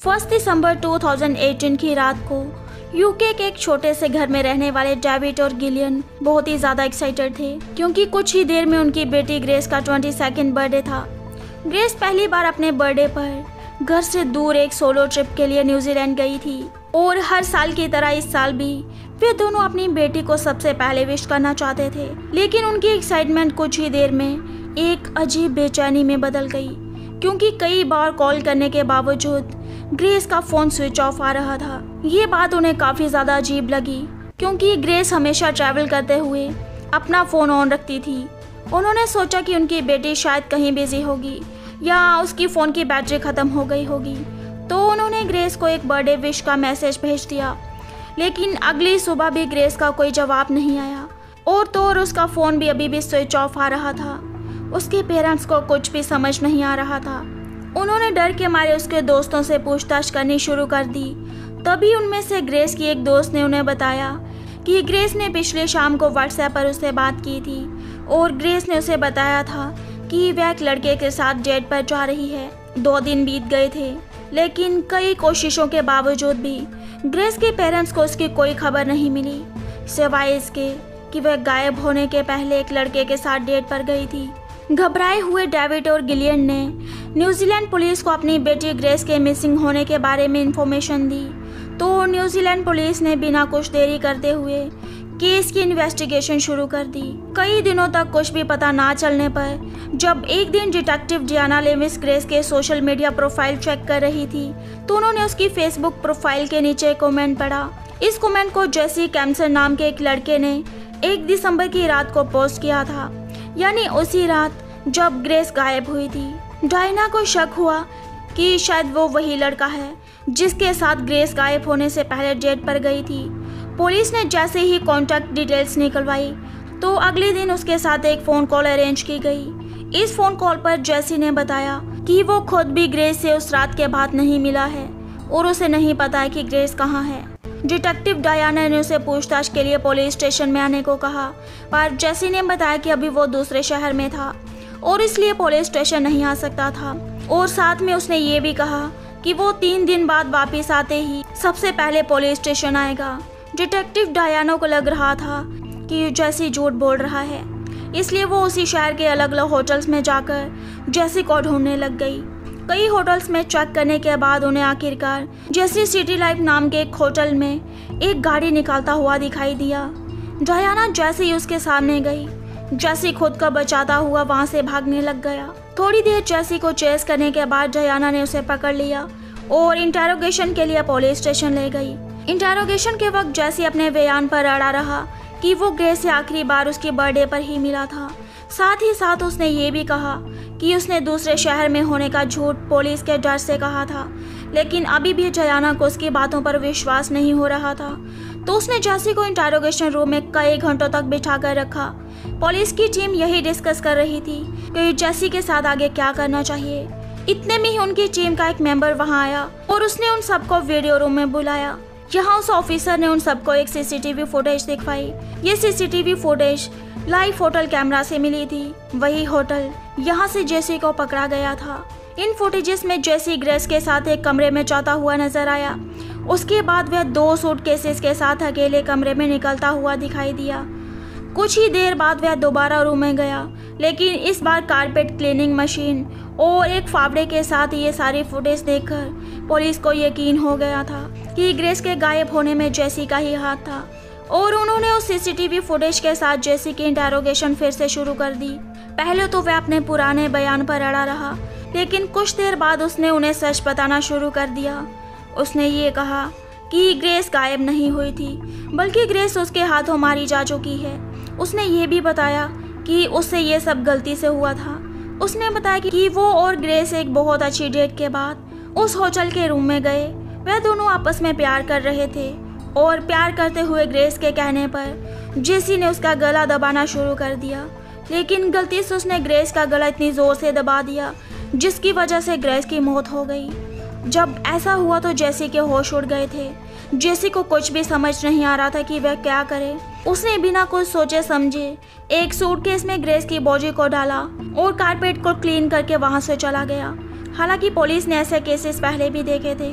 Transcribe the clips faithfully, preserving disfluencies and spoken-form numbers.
First दिसंबर दो हज़ार अठारह की रात को यूके के एक छोटे से घर में रहने वाले डेविड और गिलियन बहुत ही ज़्यादा एक्साइटेड थे क्योंकि कुछ ही देर में उनकी बेटी ग्रेस का ट्वेंटी सेकेंड बर्थडे था। ग्रेस पहली बार अपने बर्थडे पर घर से दूर एक सोलो ट्रिप के लिए न्यूजीलैंड गई थी और हर साल की तरह इस साल भी वे दोनों अपनी बेटी को सबसे पहले विश करना चाहते थे, लेकिन उनकी एक्साइटमेंट कुछ ही देर में एक अजीब बेचैनी में बदल गई क्योंकि कई बार कॉल करने के बावजूद ग्रेस का फ़ोन स्विच ऑफ आ रहा था। ये बात उन्हें काफ़ी ज़्यादा अजीब लगी क्योंकि ग्रेस हमेशा ट्रैवल करते हुए अपना फ़ोन ऑन रखती थी। उन्होंने सोचा कि उनकी बेटी शायद कहीं बिजी होगी या उसकी फ़ोन की बैटरी ख़त्म हो गई होगी, तो उन्होंने ग्रेस को एक बर्थडे विश का मैसेज भेज दिया। लेकिन अगली सुबह भी ग्रेस का कोई जवाब नहीं आया और तो और उसका फ़ोन भी अभी भी स्विच ऑफ आ रहा था। उसके पेरेंट्स को कुछ भी समझ नहीं आ रहा था। उन्होंने डर के मारे उसके दोस्तों से पूछताछ करनी शुरू कर दी। तभी उनमें से ग्रेस की एक दोस्त ने उन्हें बताया कि ग्रेस ने पिछले शाम को व्हाट्सएप पर उससे बात की थी और ग्रेस ने उसे बताया था कि वह एक लड़के के साथ डेट पर जा रही है। दो दिन बीत गए थे लेकिन कई कोशिशों के बावजूद भी ग्रेस के पेरेंट्स को उसकी कोई खबर नहीं मिली, सिवाय इसके कि वह गायब होने के पहले एक लड़के के साथ डेट पर गई थी। घबराए हुए डेविड और गिलियन ने न्यूजीलैंड पुलिस को अपनी बेटी ग्रेस के मिसिंग होने के बारे में इंफॉर्मेशन दी, तो न्यूजीलैंड पुलिस ने बिना कुछ देरी करते हुए केस की इन्वेस्टिगेशन शुरू कर दी। कई दिनों तक कुछ भी पता ना चलने पर जब एक दिन डिटेक्टिव डियाना लेविस ग्रेस के सोशल मीडिया प्रोफाइल चेक कर रही थी तो उन्होंने उसकी फेसबुक प्रोफाइल के नीचे कमेंट पढ़ा। इस कमेंट को जेसी कैम्सन नाम के एक लड़के ने एक दिसंबर की रात को पोस्ट किया था, यानी उसी रात जब ग्रेस गायब हुई थी। डायना को शक हुआ कि शायद वो वही लड़का है जिसके साथ ग्रेस गायब होने से पहले डेट पर गई थी। पुलिस ने जैसे ही कॉन्टैक्ट डिटेल्स निकलवाई तो अगले दिन उसके साथ एक फ़ोन कॉल अरेंज की गई। इस फ़ोन कॉल पर जेसी ने बताया कि वो खुद भी ग्रेस से उस रात के बाद नहीं मिला है और उसे नहीं पता है कि ग्रेस कहाँ है। डिटेक्टिव डायना ने उसे पूछताछ के लिए पुलिस स्टेशन में आने को कहा, पर जेसी ने बताया कि अभी वो दूसरे शहर में था और इसलिए पुलिस स्टेशन नहीं आ सकता था। और साथ में उसने ये भी कहा कि वो तीन दिन बाद वापस आते ही सबसे पहले पुलिस स्टेशन आएगा। डिटेक्टिव डायना को लग रहा था कि जेसी झूठ बोल रहा है, इसलिए वो उसी शहर के अलग अलग होटल्स में जाकर जेसी को ढूंढने लग गई। कई होटल्स में चेक करने के बाद उन्हें आखिरकार जेसी सिटी लाइफ नाम के एक होटल में एक गाड़ी निकालता हुआ दिखाई दिया। डायना जैसे ही उसके सामने गई, जेसी खुद को बचाता हुआ वहां से भागने लग गया। थोड़ी देर जेसी को चेस करने के बाद डायना ने उसे पकड़ लिया और इंटेरोगेशन के लिए पुलिस स्टेशन ले गई। इंटेरोगेशन के वक्त जेसी अपने बयान पर अड़ा रहा कि वो ग्रेस से आखिरी बार उसके बर्थडे पर ही मिला था। साथ ही साथ उसने ये भी कहा कि उसने दूसरे शहर में होने का झूठ पुलिस के डर से कहा था, लेकिन अभी भी डायना को उसकी बातों पर विश्वास नहीं हो रहा था। तो उसने जेसी को इंटेरोगेशन रूम में कई घंटों तक बिठा कर रखा। पुलिस की टीम यही डिस्कस कर रही थी कि जेसी के साथ आगे क्या करना चाहिए। इतने में ही उनकी टीम का एक मेंबर वहां आया और उसने उन सबको वीडियो रूम में बुलाया। यहाँ उस ऑफिसर ने उन सबको एक सीसीटीवी फुटेज दिखवाई। ये CCTV footage live hotel camera से मिली थी, वही होटल यहाँ से जेसी को पकड़ा गया था। इन फुटेजेस में जेसी ग्रेस के साथ एक कमरे में जाता हुआ नजर आया। उसके बाद वह दो सूटकेसेस के साथ अकेले कमरे में निकलता हुआ दिखाई दिया। कुछ ही देर बाद वह दोबारा रूम में गया, लेकिन इस बार कारपेट क्लीनिंग मशीन और एक फावड़े के साथ ये सारी फुटेज देखकर पुलिस को यकीन हो गया था कि ग्रेस के गायब होने में जेसी का ही हाथ था और उन्होंने उस सीसीटीवी फुटेज के साथ जेसी की इंटेरोगेशन फिर से शुरू कर दी। पहले तो वह अपने पुराने बयान पर अड़ा रहा, लेकिन कुछ देर बाद उसने उन्हें सच बताना शुरू कर दिया। उसने ये कहा कि ग्रेस गायब नहीं हुई थी, बल्कि ग्रेस उसके हाथों मारी जा चुकी है। उसने ये भी बताया कि उससे ये सब गलती से हुआ था। उसने बताया कि वो और ग्रेस एक बहुत अच्छी डेट के बाद उस होटल के रूम में गए। वह दोनों आपस में प्यार कर रहे थे और प्यार करते हुए ग्रेस के कहने पर जेसी ने उसका गला दबाना शुरू कर दिया, लेकिन गलती से उसने ग्रेस का गला इतनी ज़ोर से दबा दिया जिसकी वजह से ग्रेस की मौत हो गई। जब ऐसा हुआ तो जेसी के होश उड़ गए थे। जेसी को कुछ भी समझ नहीं आ रहा था कि वह क्या करे। उसने बिना कुछ सोचे समझे एक सूटकेस में ग्रेस की बॉडी को डाला और कारपेट को क्लीन करके वहां से चला गया। हालांकि पुलिस ने ऐसे केसेस पहले भी देखे थे,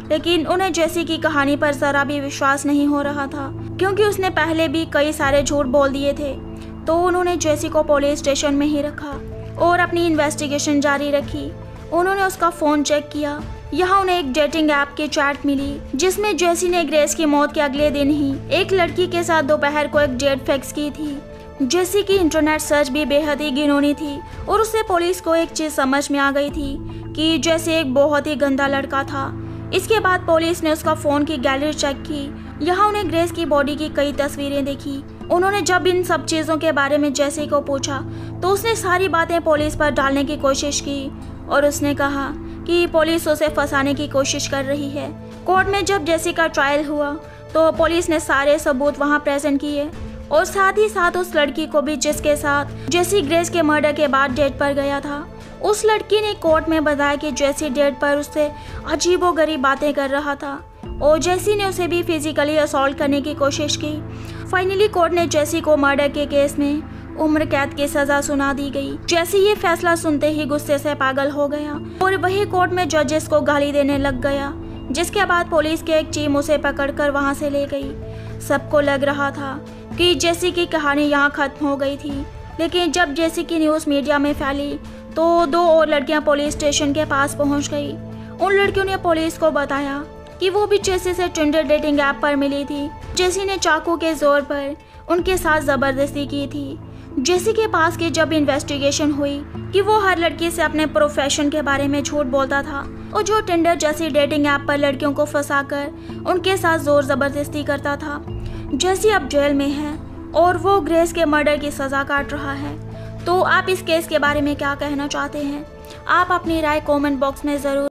लेकिन उन्हें जेसी की कहानी पर जरा भी विश्वास नहीं हो रहा था, क्योंकि उसने पहले भी कई सारे झूठ बोल दिए थे। तो उन्होंने जेसी को पुलिस स्टेशन में ही रखा और अपनी इन्वेस्टिगेशन जारी रखी। उन्होंने उसका फ़ोन चेक किया। यहाँ उन्हें एक डेटिंग ऐप की चैट मिली, जिसमें जेसी ने ग्रेस की मौत के अगले दिन ही एक लड़की के साथ दोपहर को एक डेट फिक्स की थी। जेसी की इंटरनेट सर्च भी बेहद ही घिनौनी थी और उससे पुलिस को एक चीज़ समझ में आ गई थी कि जेसी एक बहुत ही गंदा लड़का था। इसके बाद पुलिस ने उसका फ़ोन की गैलरी चेक की। यहाँ उन्हें ग्रेस की बॉडी की कई तस्वीरें देखी। उन्होंने जब इन सब चीज़ों के बारे में जेसी को पूछा तो उसने सारी बातें पुलिस पर डालने की कोशिश की और उसने कहा कि पुलिस उसे फंसाने की कोशिश कर रही है। कोर्ट में जब जेसी का ट्रायल हुआ तो पुलिस ने सारे सबूत वहां प्रेजेंट किए और साथ ही साथ उस लड़की को भी जिसके साथ जेसी ग्रेस के मर्डर के बाद डेट पर गया था। उस लड़की ने कोर्ट में बताया कि जेसी डेट पर उससे अजीबोगरीब बातें कर रहा था और जेसी ने उसे भी फिजिकली असॉल्ट करने की कोशिश की। फाइनली कोर्ट ने जेसी को मर्डर के केस में उम्र कैद की सजा सुना दी गई। जेसी ये फैसला सुनते ही गुस्से से पागल हो गया और वही कोर्ट में जजेस को गाली देने लग गया, जिसके बाद पुलिस की एक टीम उसे पकड़कर वहां से ले गई। सबको लग रहा था कि जेसी की कहानी यहाँ खत्म हो गई थी, लेकिन जब जेसी की न्यूज़ मीडिया में फैली तो दो और लड़कियां पुलिस स्टेशन के पास पहुंच गई। उन लड़कियों ने पुलिस को बताया कि वो भी जेसी से टिंडर डेटिंग ऐप पर मिली थी। जेसी ने चाकू के जोर पर उनके साथ ज़बरदस्ती की थी। जेसी के पास की जब इन्वेस्टिगेशन हुई कि वो हर लड़की से अपने प्रोफेशन के बारे में झूठ बोलता था और जो टिंडर जैसी डेटिंग ऐप पर लड़कियों को फंसाकर उनके साथ जोर ज़बरदस्ती करता था। जेसी अब जेल में है और वो ग्रेस के मर्डर की सज़ा काट रहा है। तो आप इस केस के बारे में क्या कहना चाहते हैं? आप अपनी राय कमेंट बॉक्स में ज़रूर